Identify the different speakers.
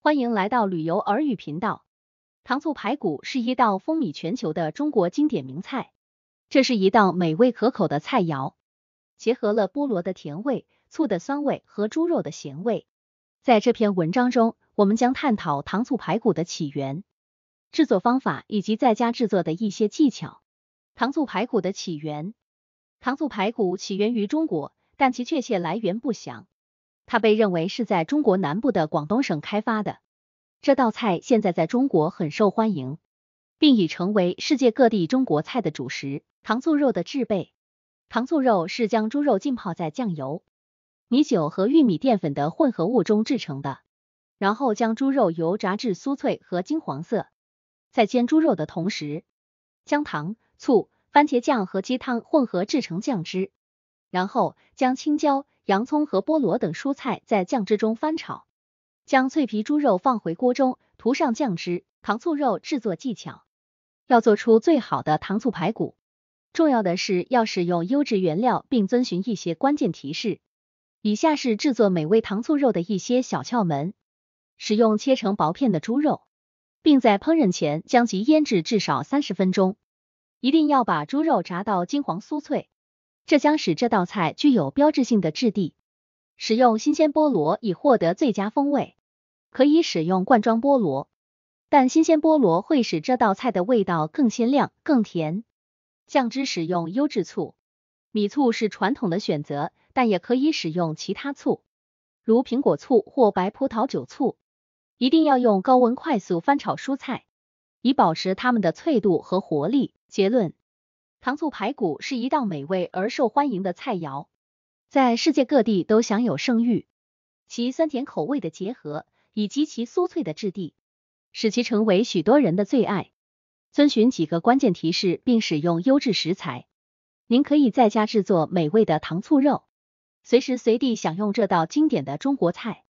Speaker 1: 欢迎来到旅游耳语频道。糖醋排骨是一道风靡全球的中国经典名菜，这是一道美味可口的菜肴，结合了菠萝的甜味、醋的酸味和猪肉的咸味。在这篇文章中，我们将探讨糖醋排骨的起源、制作方法以及在家制作的一些技巧。糖醋排骨的起源。糖醋排骨起源于中国，但其确切来源不详。它被认为是在中国南部的广东省开发的。这道菜现在在中国很受欢迎，并已成为世界各地中国菜的主食。糖醋肉的制备。糖醋肉是将猪肉浸泡在酱油、米酒和玉米淀粉的混合物中制成的，然后将猪肉油炸至酥脆和金黄色。在煎猪肉的同时，将糖、醋、番茄酱和鸡汤混合制成酱汁，然后将青椒、洋葱和菠萝等蔬菜在酱汁中翻炒，将脆皮猪肉放回锅中，涂上酱汁。糖醋肉制作技巧。要做出最好的糖醋排骨，重要的是要使用优质原料，并遵循一些关键提示。以下是制作美味糖醋肉的一些小窍门。使用切成薄片的猪肉，并在烹饪前将其腌制至少30分钟，一定要把猪肉炸到金黄酥脆，这将使这道菜具有标志性的质地。使用新鲜菠萝以获得最佳风味，可以使用罐装菠萝，但新鲜菠萝会使这道菜的味道更鲜亮、更甜。酱汁使用优质醋，米醋是传统的选择，但也可以使用其他醋，如苹果醋或白葡萄酒醋。一定要用高温快速翻炒蔬菜，以保持它们的脆度和活力。结论：糖醋排骨是一道美味而受欢迎的菜肴，在世界各地都享有盛誉。其酸甜口味的结合，以及其酥脆的质地，使其成为许多人的最爱。遵循几个关键提示并使用优质食材，您可以在家制作美味的糖醋肉，随时随地享用这道经典的中国菜。